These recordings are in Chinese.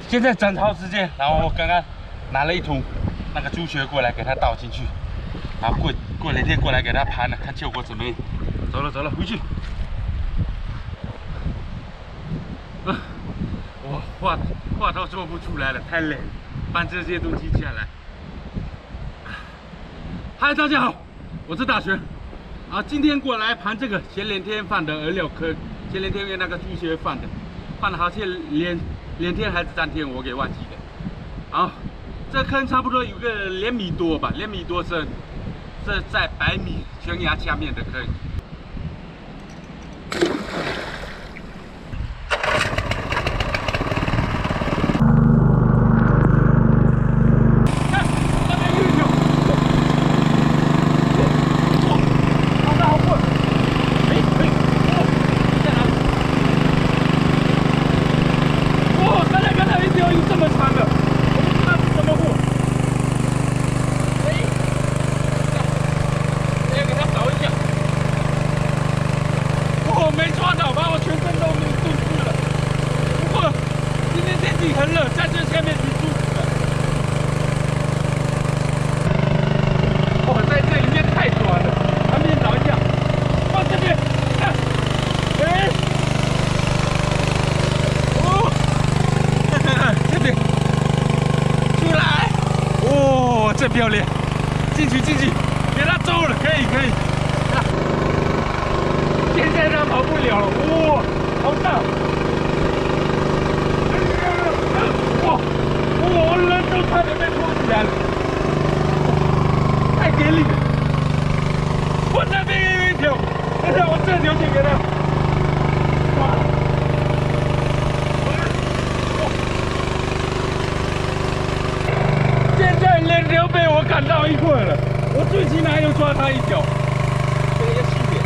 现在整套时间，然后我刚刚拿了一桶那个猪血过来给它倒进去，然后过2天过来给它盘了，看效果怎么样。走了，回去。我话都说不出来了，太累了，搬这些东西下来。嗨，大家好，我是大玄。今天过来盘这个前2天放的饵料坑，前2天用那个猪血放了好像2天还是3天，我给忘记了。这坑差不多有个2米多吧，2米多深，这在100米悬崖下面的坑。很冷，在这下面挺舒服的。在这里面太短了，旁边找一下。这边，看，这边，出来，真漂亮，进去，给它走了，可以。现在它跑不了了，好大。我人都差点被拖起来了，太给力了！我那边也有一条，等下我这条先给他。现在2条被我赶到一块了，我最起码要抓他1条，这个要细点。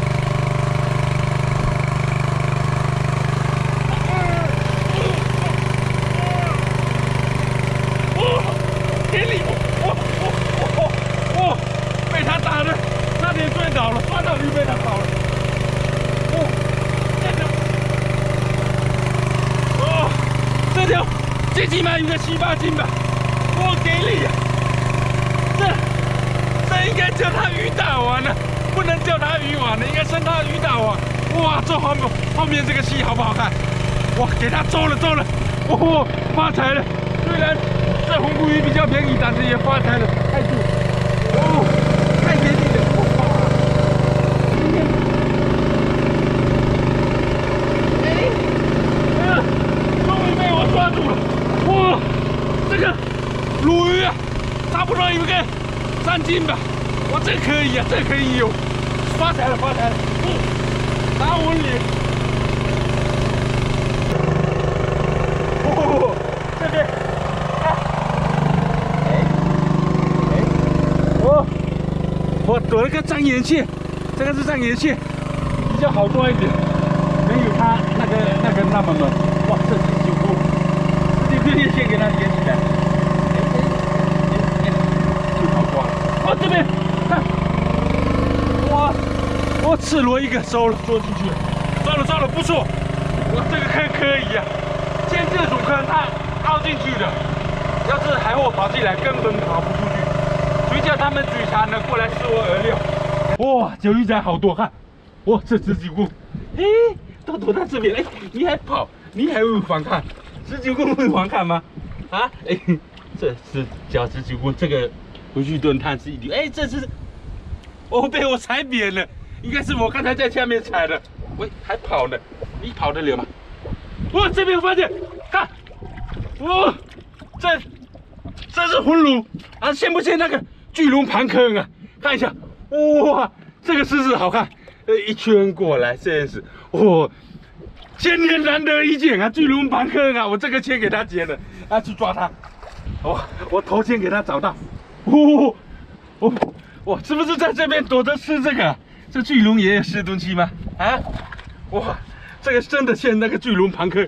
被他打的差点摔倒了，抓到鱼被他跑了。这条最起码有个7、8斤吧，给力呀！这应该叫他鱼大王了，不能叫他鱼王了，应该称他鱼大王。这后面这个戏好不好看？给他走了，发财了！虽然这红骨鱼比较便宜，但是也发财了，太多。太给力了！终于被我抓住了！这个鲈鱼啊，差不多有个3斤吧。这可以啊，这可以有，发财了！打我脸！这边。我躲了个障眼线，这个是障眼线，比较好抓一点，没有它那个那么猛。这是9公，这条线给它连起来，就好抓了。这边看，我赤裸一个收了，捉进去了，抓了，不错。这个坑可以啊，像这种坑它凹进去的，要是海货跑进来根本跑不出去。谁叫他们嘴馋呢？过来吃我饵料。九鱼仔好多，看，这19公，都躲在这边，你还跑，你还会反抗？19公会反抗吗？这是叫19公，这个回去炖汤是一流。这是，被我踩扁了，应该是我刚才在下面踩的。还跑呢，你跑得了吗？这边发现，看，这是混鲈像不像那个巨龙盘坑啊？看一下，这个狮子好看，一圈过来这样子，千年难得一见啊，巨龙盘坑啊！我这个先给他捡了，去抓它。我头先给他找到，是不是在这边躲着吃这个？这巨龙也有吃东西吗？这个真的像那个巨龙盘坑，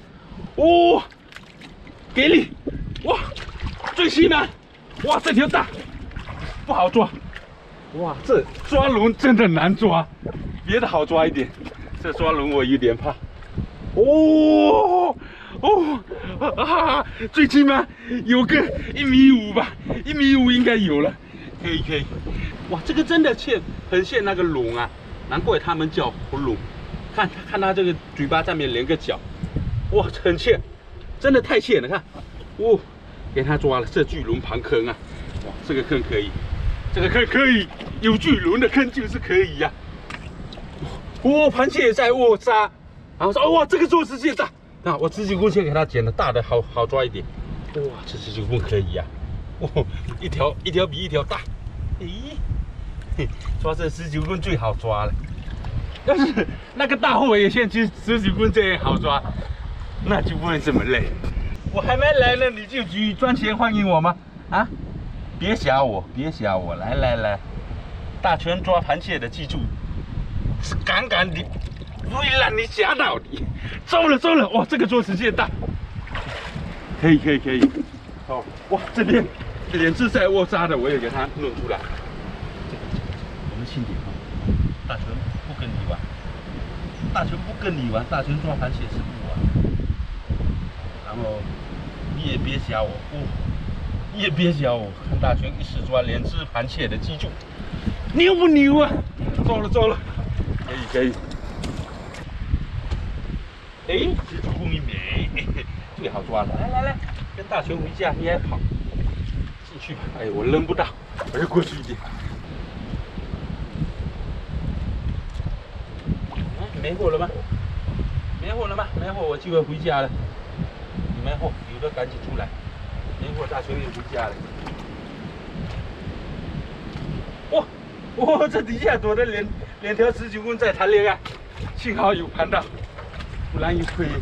给力！最起码，这条大，不好抓。这抓龙真的难抓，别的好抓一点，这抓龙我有点怕。 哦哦最起码有个1.5米吧，1.5米应该有了，可以。哇，这个真的很像那个龙啊，难怪他们叫红龙。看它这个嘴巴上面连个角，哇，很像，真的太像了，看，哦，给它抓了，这巨龙盘坑啊，哇，这个坑可以，这个坑可以，有巨龙的坑就是可以呀、哇，螃蟹在握沙，然后说哇，这个做直接大，那我直接棍先给它剪了，大的好抓一点。哇，这直接棍可以呀、哦，一条比一条大。咦，抓这十九棍最好抓了。要是那个大货也像其实十九棍这样好抓，那就不会这么累。我还没来呢，你就举赚钱欢迎我吗？啊，别吓我，来，大全抓螃蟹的，记住。是杠杠的，不会让你吓到你。收了，哇，这个做直接大，可以。哦，哇，这边2只在握沙的，我也给它弄出来。我们轻点啊，大全不跟你玩，大全抓螃蟹是不玩。然后你也别吓我，看大全一时抓2只螃蟹的，记住，牛不牛啊？走了。可以。哎，这主公一美，最好抓了。来，跟大全回家，你还跑进去吧。哎，我扔不到，我就过去一点。没货了吗？没货，我就要回家了。你没货，有的赶紧出来。没货，大全也回家了。哇，这底下躲的两条19棍在谈恋爱，幸好有盘到，不然有亏。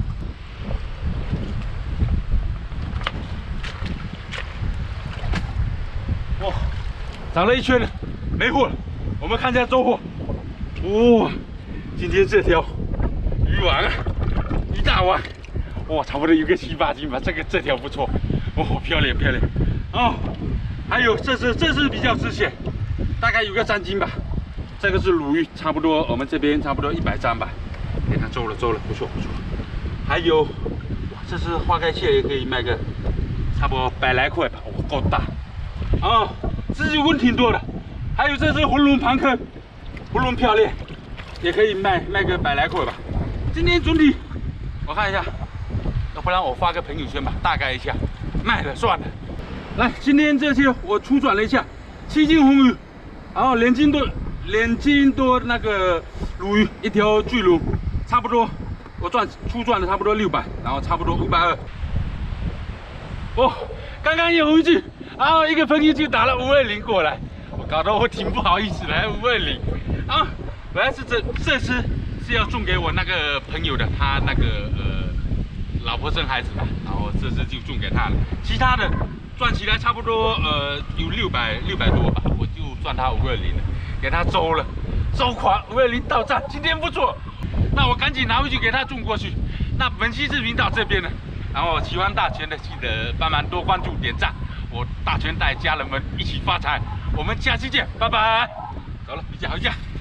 哇，找了一圈了，没货了，我们看一下收获。哇，今天这条鱼丸啊，一大碗，哇，差不多有个7、8斤吧，这条不错，哦，漂亮。哦，还有这是比较值钱。大概有个3斤吧，这个是鲈鱼，差不多我们这边差不多100张吧，给它收了，不错。还有，这是花盖蟹，也可以卖个差不多100来块吧，哇，够大。哦，19棍挺多的，还有这只红龙盘坑，红龙漂亮，也可以卖个100来块吧。今天总体我看一下，要不然我发个朋友圈吧，大概一下，卖了算了。来，今天这些我粗转了一下，7斤红鱼。然后2斤多那个鲈鱼，一条巨龙，差不多我粗赚了差不多600，然后差不多520。哦，刚刚有回去，然后一个朋友就打了520过来，我搞得我挺不好意思的，520。啊，本来是这次是要送给我那个朋友的，他那个老婆生孩子吧，然后这次就送给他了，其他的赚起来差不多有600多吧，我就赚他520了，给他收款520到账，今天不错，那我赶紧拿回去给他送过去。那本期视频到这边了，然后喜欢大全的记得帮忙多关注点赞，我大全带家人们一起发财，我们下期见，拜拜。走了，回家。